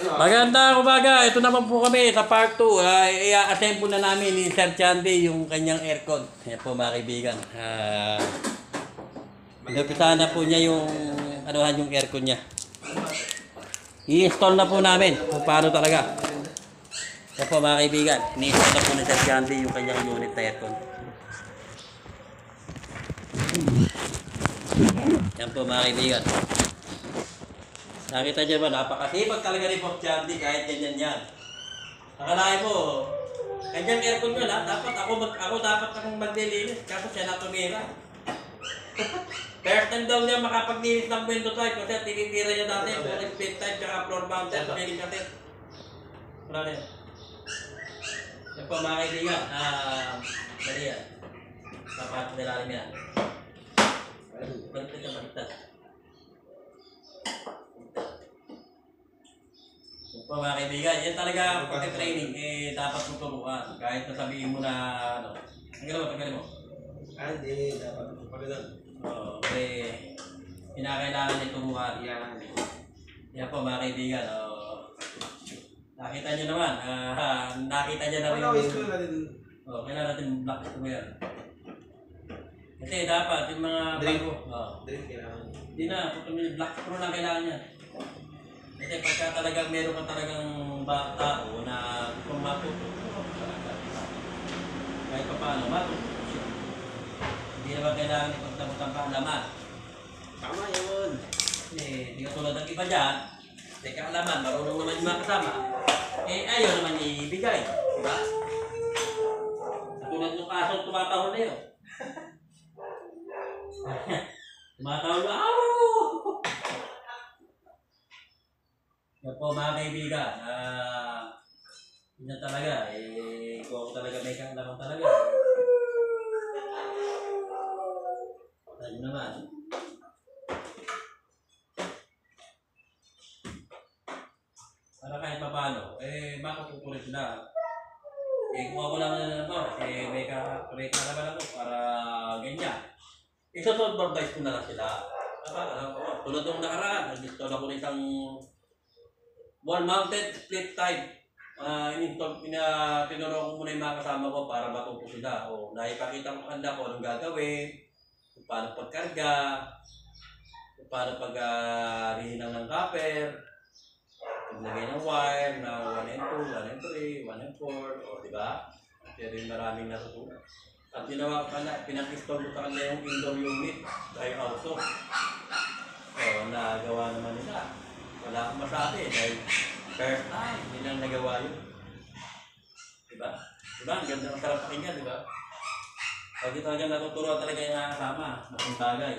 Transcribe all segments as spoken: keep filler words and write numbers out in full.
Magandang umaga. Ito naman po kami sa part two. Uh, I-assemble na namin ni Sir Chandy yung kanyang aircon. Yan po mga kaibigan. Uh, Nagpisahan na po niya yung anuhan yung aircon niya. I-install na po namin kung paano talaga. Yan po mga kaibigan. Ni-install na po ni Sir Chandy yung kanyang unit na aircon. Yan po mga kaibigan. Nakita niyo ba, napakasipag talaga ni Bob Chandy kahit ganyan yan. Akalain mo, kanyang aircon yun ha, dapat ako, mag, ako dapat akong maglilinis, kaso siya na tumira. First time daw niya makapaglinis ng window type kasi tinitira niya dati, full split type, tsaka floor mounted, feeling katit. Wala na yan. Yan po mga kaibigan, ah, dali yan. Sapat nilalim yan. Baliktad na baliktad. So mga kaibigan, yan talaga pagka-training, eh dapat mo turuan. Kahit nasabihin mo na, ano, tanggalin mo, tanggalin mo. Ah, hindi, dapat mo pagkalan. Oo, eh, pinakailangan niya turuan. Yan. Yan po mga kaibigan, oh. Nakita niyo naman, uh, nakita niya na rin. Ano, school na din. Oo, kailangan natin black mo yan. Kasi dapat yung mga bago, oh. Drink kailangan. Hindi na, kung black screw lang kailangan niya. Kasi pagka talagang meron ka talagang tao na kung matuto, kahit pa paano, matuto siya. Hindi naman kailangan ipagtabot ang kaalaman. Tama yun. Kasi hindi ka tulad ng iba dyan, may kaalaman, marunong naman yung mga kasama, eh ayaw naman ibigay. Diba? Tulad ng kaso, tumatahol na yun. Tumatahol na, aw! Yan po mga kaibigan, ah, uh, yun talaga, eh, kung ako talaga may kaalaman talaga. Tayo naman. Para kahit pa paano, eh, makapupulit sila. Eh, kung ako lang na naman, eh, may kaalaman ako para ganyan. Isa-supervise ko na lang sila. Tulad ng nakaraan, nag-install ako ng isang wall-mounted split type. Uh, in-install, pina, tinuro ko muna yung mga kasama ko para matuto sila. O, naipakita ko kanila kung anong gagawin, kung paano pagkarga, kung paano pag-rihinang uh, ng copper, paglagay ng wire na one and two, one and three, one and four, o diba? Pero yung maraming natutunan. At ginawa ko kanila, pinag-install ko kanila yung indoor unit, ay auto. O, nagawa naman nila. Wala akong masabi dahil first time, hindi lang nagawa yun. Diba? Diba? Ang ganda, ang sarap pakinggan, diba? Pag ito talaga natuturuan talaga yung nakakasama, masing bagay.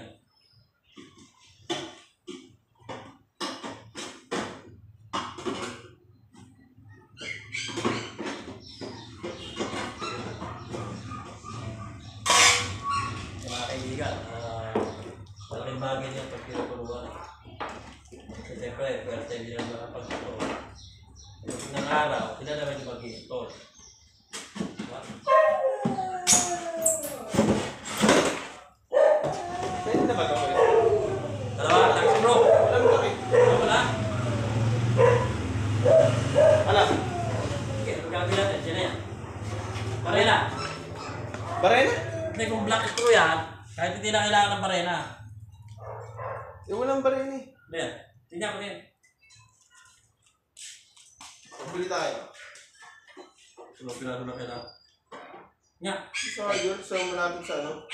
Mga kaibigan, uh, malaking bagay niya pag tinuturuan. Siyempre, first time din ang makapag-install. Ng araw, sila naman yung mag-install. Diba? Pwede na ba ito? Dalawa, tax bro. Wala mo kami. Wala? Wala. Okay, gagawin natin. Sino yan? Barena. Barena? Hindi, kung black screw yan, kahit hindi na kailangan ng barena. Eh, walang barena eh. Ayan. Tingnan ko din. Pabili tayo. Sulong pinalo na kailangan. Nga. Sa yun, sa malapit sa ano?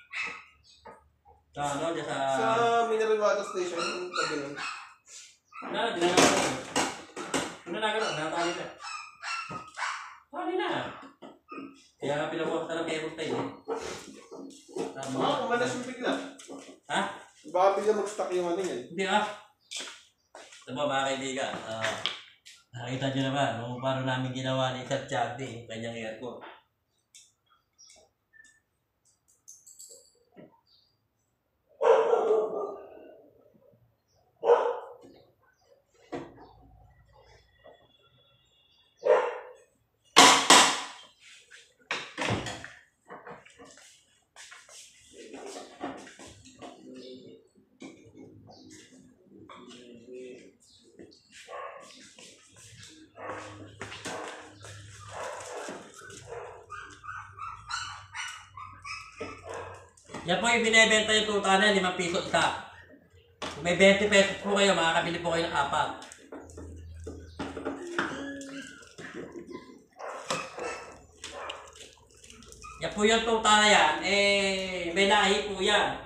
Sa ano, dyan sa... Sa mineral water station, yung tabi nun. Na, dinanap ko. Ano na gano'n? Nakatali na. Tali na. Kaya nga pinabukas na ng cable tie eh. Mga kumalas yung bigla. Ha? Baka bigla mag-stock yung ano yan. Hindi ah. Ito po mga kaibigan, uh, nakita nyo naman kung paano namin ginawa ni Sir Chandy, kanyang aircon. Yan po yung binibenta yung tuta na limang piso isa. Kung may twenty pesos po kayo, makakabili po kayo ng apat. Yan po yung tuta na yan, eh, may lahi po yan.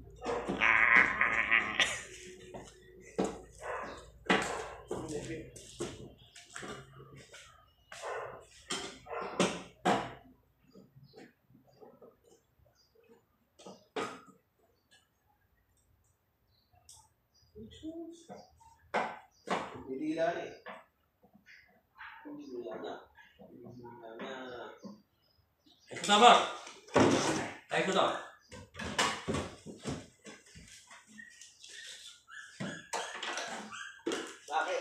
Hindi lang eh. Hindi lang na. Hindi lang na. Ito na ba? Ay, ito na. Bakit?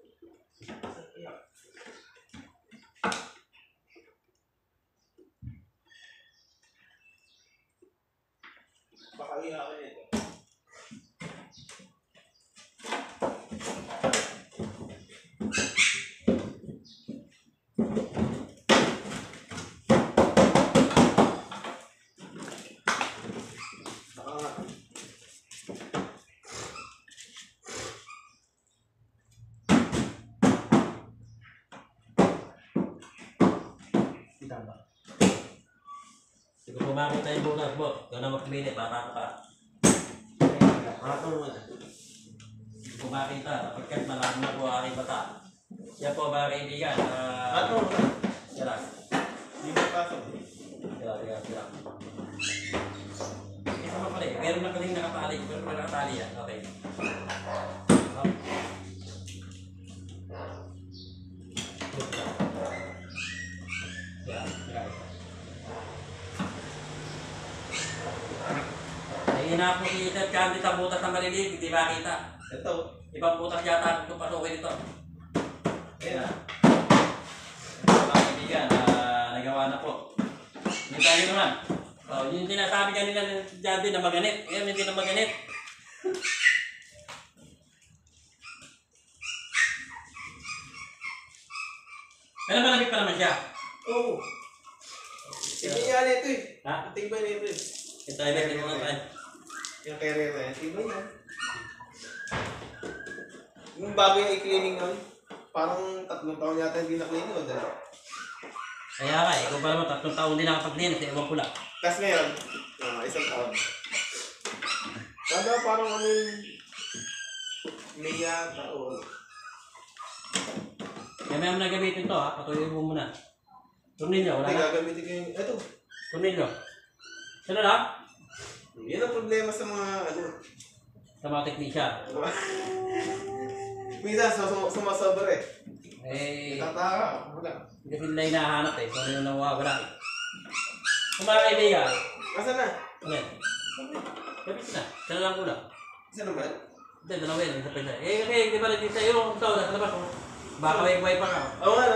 Baka iya ka nito. Tama. Siguro kumakita yung bukas mo. Ikaw na magpili, bata ka. Ako muna. Kumakita, kapagkat malaman na po aking bata. Yan po mga kaibigan. Uh, Ako muna. Sira. Hindi mo pasok. Sira, sira, sira. Isa pa pala eh. Meron na kaling nakatali. Meron na nakatali yan. Okay. Okay. Yeah, yeah. Nahihina po si Sir Candy sa butas na maliliit, hindi makita. Ito. Ibang butas yata kung pasukin ito. Ayan ah. Mga kaibigan, uh, nagawa na po. Yung tayo naman. Oh, yung sinasabi kanina ni Candy na maganit. Ngayon hindi na maganit. Pero malamig pa naman siya. Oo. Hindi niya nito eh. Ha? Tibay nito eh. Ito ay may tinunod tayo. Yung carrier na yan. Tibay yan. Yung bago yung i-cleaning nun, parang tatlong taon yata hindi na-cleaning o dala. Kaya ka eh, kung pa naman tatlong taon din nakapag-linis, eh, ewan ko lang. Tapos ngayon, uh, isang taon. Kada parang ano yung may yata o ano. Kaya may na gamitin to ha, patuloy mo muna. Tornilyo, wala Hindi na. gagamitin ko yung, eto. Tornilyo. Sino na? Yan ang problema sa mga ano. Sa mga teknisya. Minsan sum sumasobra eh. Eh, Tataka, wala. hindi ko nila hinahanap eh. Kung ano yung nawawala eh. Kung mga kaibigan, Asan na? ano yan? Gabit na. Sino lang ko lang. Asan na ba? Hindi, dalawa yan. Isa pa isa. Eh, okay, di ba nagkita yung tao na sa labas mo? Baka may buhay pa ka. Oo nga no.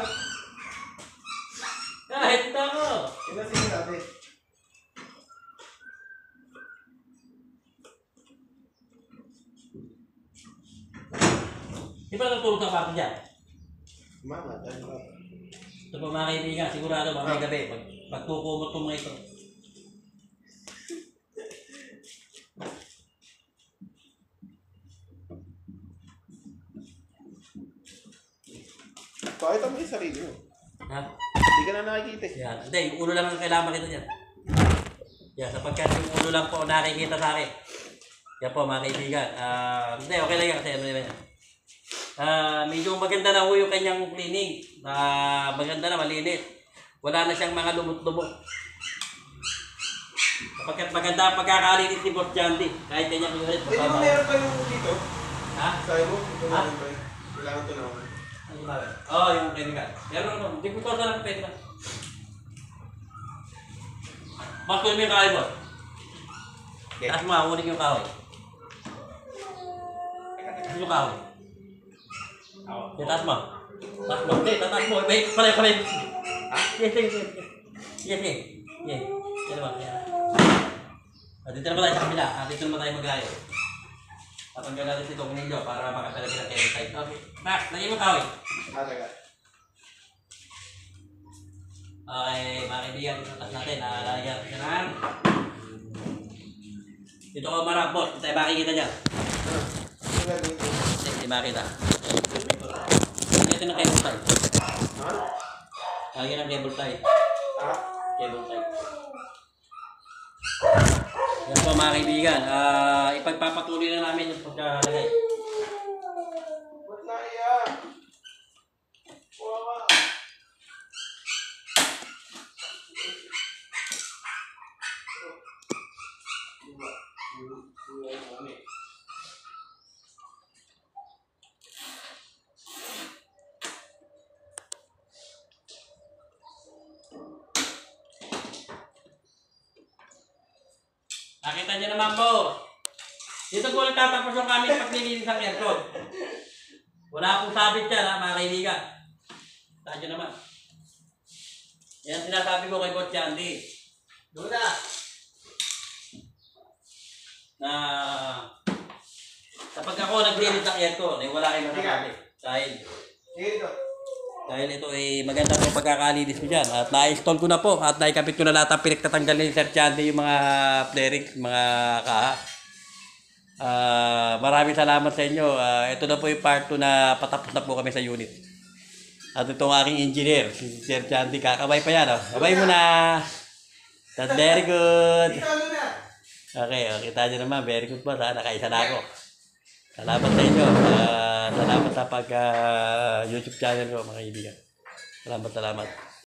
Kahit ito ako. Yun ang sinasabi. Di ba natulog ang kwarto dyan? Mama, dahil ba? Ito po mga kaibigan, sigurado mamay gabi. Pag, pagtukumot ko mga ito. Pakita mo yung sarili mo. Ha? Hindi ka na nakikita eh. Yan. Hindi, yung ulo lang ang kailangan makita dyan. Yan, sapagkat yung ulo lang po nakikita sa akin. Yan po mga kaibigan. Ah, hindi, okay lang yan kasi ano naman yan. Ah, medyo maganda na ho yung kanyang cleaning. Ah, maganda na, malinis. Wala na siyang mga lumot-lumot. Sapagkat maganda ang pagkakalinis ni Boss Jandy. Kahit kanyang unit. Eh, di ba meron pa yung dito? Ha? Sabi mo, ito Ha? na ba? Kailangan ito na. Ano ba? Oo, oh, yung kaibigan. Pero ano, hindi ko pa sa pwede na. Mas ko yung kahoy, Boss. Okay. Taas mo, unin yung kahoy. Yung kahoy. Yung taas mo. Taas mo. Hindi, tataas mo. May, palay, palay. Ha? Yes, yes, yes. Yes, yes. Yes. Yan naman. Yan. Ah, dito naman tayo sa kabila. Ah, dito naman tayo mag-ayo. Tatanggal natin si Tornilyo para makapalagay ng every side. Okay. Max, lagay mo kahoy. Talaga. Okay, mga kaibigan, itatas natin. Lalagyan natin ng Dito ka marap, boss. Hindi tayo makikita niya. Ano gagawin ko? Hindi, hindi makita. Lagyan ng cable tie. Ha? Lagyan ng cable tie. Ha? Cable tie. Yan po mga kaibigan. Ah, ipagpapatuloy na namin yung pagkalagay. Ba't naiyak? Wawa. Nakita niyo naman po. Dito po nagtatapos yung aming paglilinis ng aircon. Wala akong sabit yan ha, mga kaibigan. Nakita niyo naman. Yan sinasabi ko kay Coach Yandy. Doon na. Na kapag ako naglinis ng aircon, eh wala kayong masasabi. Dahil, Sige dito. dahil ito ay maganda po pagkakalinis ko dyan. At na-install ko na po at naikapit ko na lahat ang pinagtatanggal ni Sir Chandy yung mga flaring, mga kaha. Ah, maraming salamat sa inyo. Ah, ito na po yung part two na patapos na po kami sa unit. At itong aking engineer, si Sir Chandy, kakabay pa yan. Oh. Kabay mo na. That's very good. Dito, ano na? Okay, oh, kita nyo naman. Very good po. Sana nakaisa na ako. Salamat sa inyo. Ah, salamat sa pag ah, YouTube channel ko, mga kaibigan. Salamat, salamat.